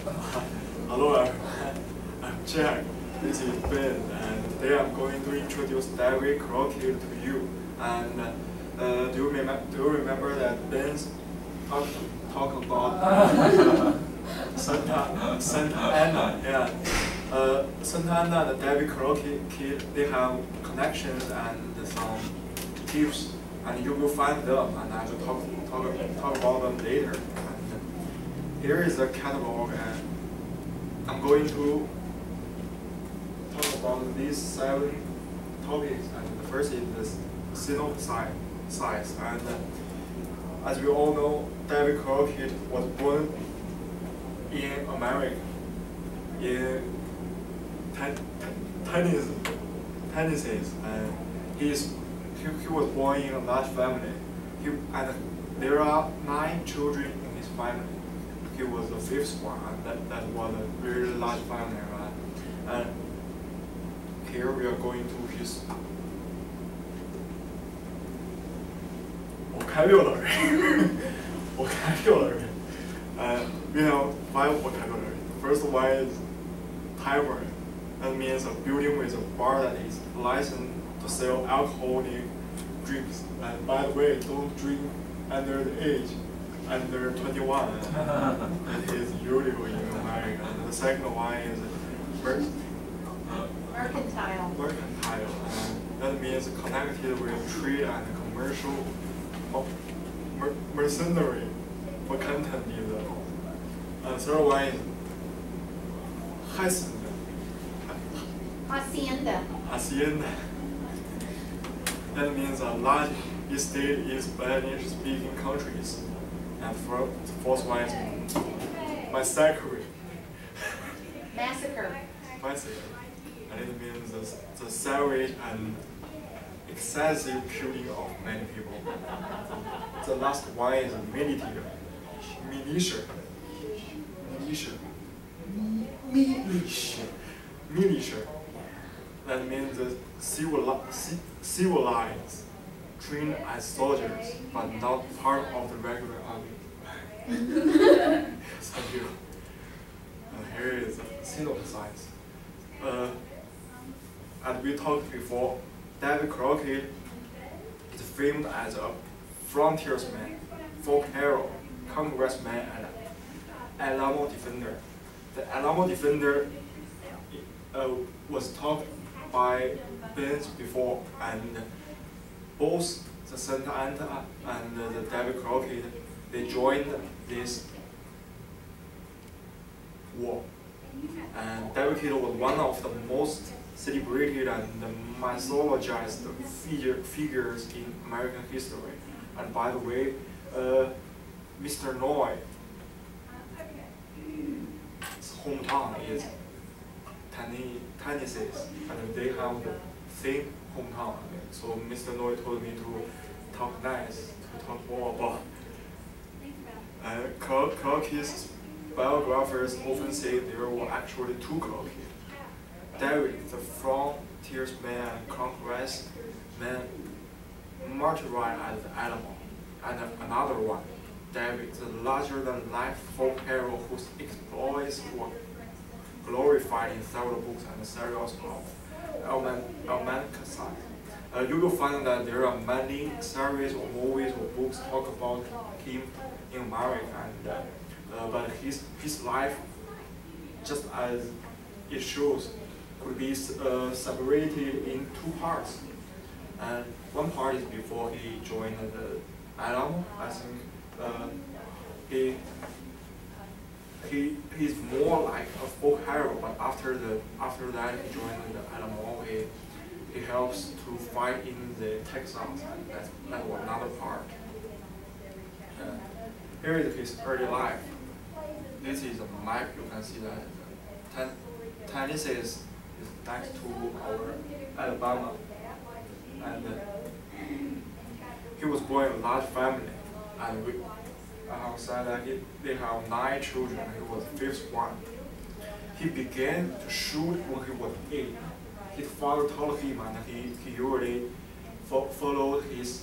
Hello everyone, I'm Jack, this is Ben, and today I'm going to introduce David Crockett to you. And do you remember that Ben talk about Santa Anna? Yeah, Santa Anna and David Crockett, they have connections and some tips, and you will find them, and I will talk about them later. And here is the catalog, and I'm going to talk about these 7 topics, and the first is the synopsis. And as we all know, David Crockett was born in America, in Tennessee, and he was born in a large family. And there are 9 children in his family. He was the 5th one, and that was a very large family, right? And here we are going to his vocabulary. Vocabulary. We have 5 vocabulary. The first one is tavern. That means a building with a bar that is licensed to sell alcoholic drinks. And by the way, don't drink under the age. Under 21, it is usual in America. And the second one is mercantile. Mercantile. That means connected with trade and commercial mercenary mercantilism. And third one is hacienda. That means a large estate in Spanish-speaking countries. And the fourth one is massacre. And it means the savage and excessive killing of many people. The last one is militia. That means the civilized, trained as soldiers, but not part of the regular army. Thank you. Here is the synopsis. As we talked before, David Crockett is famed as a frontiersman, folk hero, congressman, and Alamo defender. The Alamo defender was talked by Ben before, and both the Santa Anna and the David Crockett, they joined this war. And David Crockett was one of the most celebrated and mythologized figures in American history. And by the way, Mr. Noy's hometown is Tennessee, and they have the same hometown. So Mr. Noy told me to talk more about. Crockett's biographers often say there were actually 2 Crockett. David, the frontiersman and congressman, martyrized at the Alamo, and another one, David, the larger-than-life folk hero whose exploits were glorified in several books and series of almanacs. You will find that there are many series or movies or books talk about him in America, and but his life, just as it shows, could be separated in 2 parts. And one part is before he joined the Alamo. I think he's more like a folk hero, but after that he joined the Alamo. He helps to fight in the Texas, and that was another part. Here is his early life. This is a map. You can see that Tennessee is next to our Alabama, and he was born in a large family, and I have said that they have 9 children. He was the 5th one. He began to shoot when he was 8. His father told him, and he usually followed his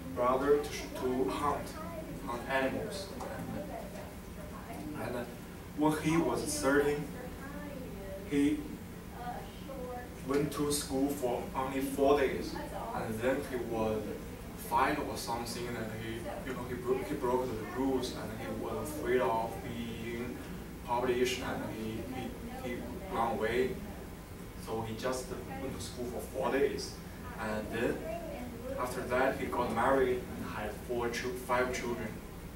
brother to hunt animals. And when he was 13, he went to school for only 4 days, and then he was fined or something, and he broke the rules, and he was afraid of being published, and he ran away. So he just went to school for 4 days, and then after that he got married and had 5 children.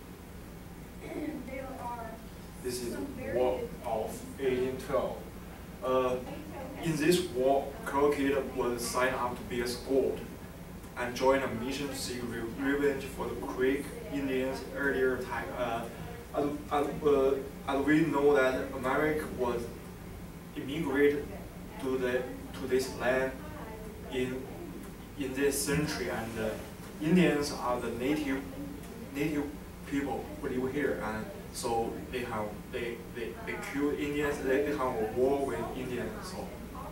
This is the War of 1812. In this war, Crockett was signed up to be a scout and joined a mission to seek revenge for the Creek Indians earlier attack. As we know that America was immigrated to this land in this century, and Indians are the native people who live here, and so they kill Indians. They have a war with Indians. So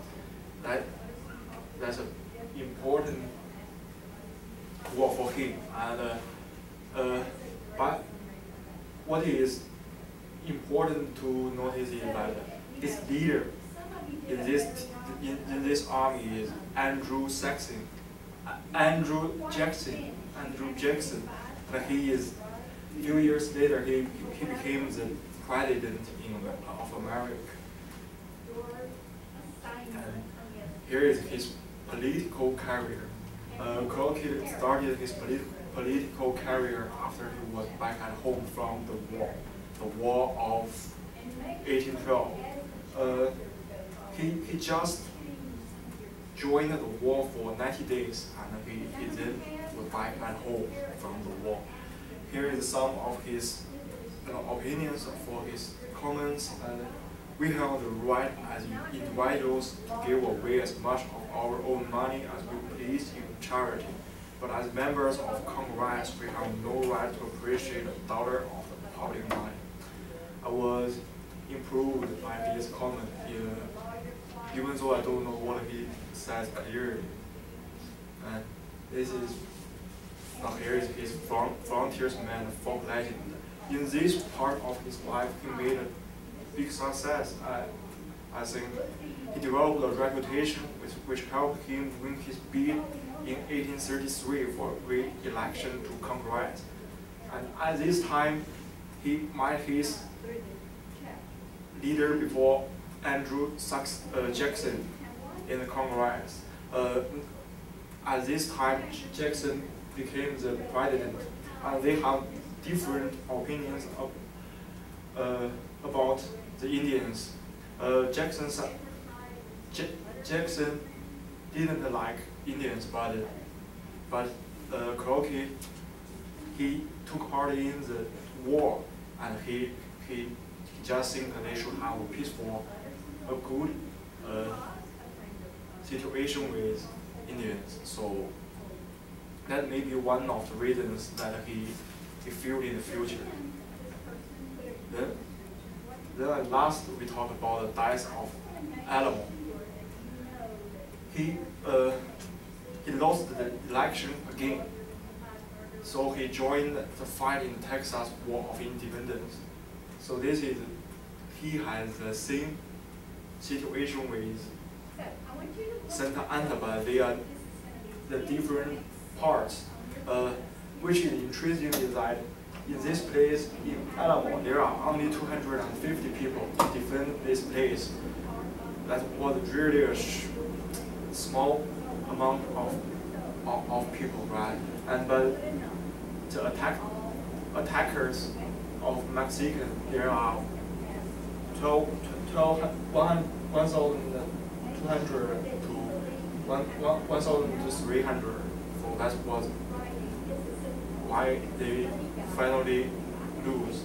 that's an important war for him. And but what is important to notice is that his leader in this army is Andrew Jackson. And he is a few years later he became the president of America. And here is his political career. Crockett started his political career after he was back at home from the war of 1812. He just joined the war for 90 days, and he then was back at home from the war. Here is some of his opinions for his comments. And we have the right as individuals to give away as much of our own money as we please in charity. But as members of Congress, we have no right to appreciate a dollar of the public money. I was improved by his comment, even though I don't know what he says clearly. And this is here is his frontiersman folk legend. In this part of his life, he made a big success. I think he developed a reputation which helped him win his bid in 1833 for re-election to Congress. And at this time, he met his leader before Andrew Jackson in the Congress. At this time, Jackson became the president, and they have different opinions about the Indians. Jackson didn't like Indians, but Crockett, he took part in the war, and he just think that they should have a peaceful, a good situation with Indians. So that may be one of the reasons that he feel in the future. Then at last we talk about the death of Alamo. He lost the election again, so he joined the fight in Texas War of Independence. So he has the same situation with Santa Anna, but they are the different parts. Which is interesting is that in this place, in Alamo, there are only 250 people to defend this place. That was really a small amount of people, right? But the attackers of Mexican, there are 1,200 to 1,300. So that was why they finally lose.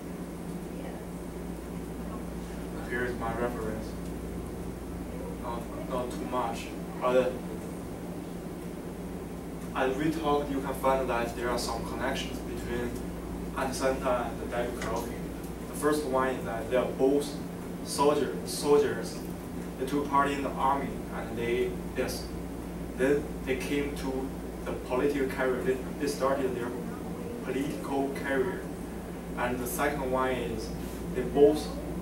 Here is my reference. Not too much, but as we talked, you can find that there are some connections between Santa and David Crockett. The first one is that they are both soldiers. They took part in the army, and then they came to the political career. They started their political career. And the second one is they both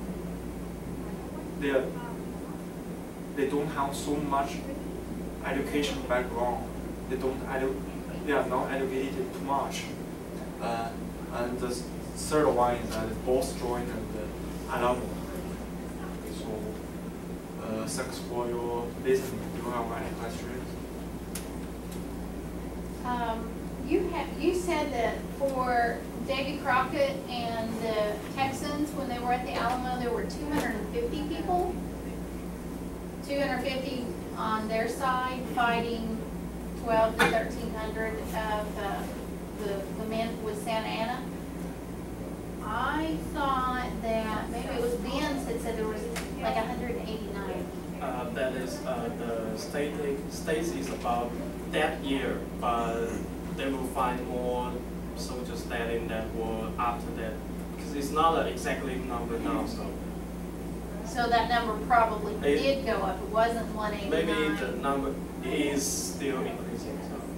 they don't have so much education background. They are not educated too much. And the third one is that both joined and alumni. So thanks for your listening. Do you have any questions? You said that for Davy Crockett and the Texans, when they were at the Alamo, there were 250 people. 250 on their side fighting 12 to 1,300 of the men with Santa Anna. I thought that maybe it was Ben's that said there was like 189. That is the statistics about that year, but they will find more soldiers standing that were after that, because it's not an exactly number now. So that number probably did go up. It wasn't 189. Maybe the number is still increasing. So.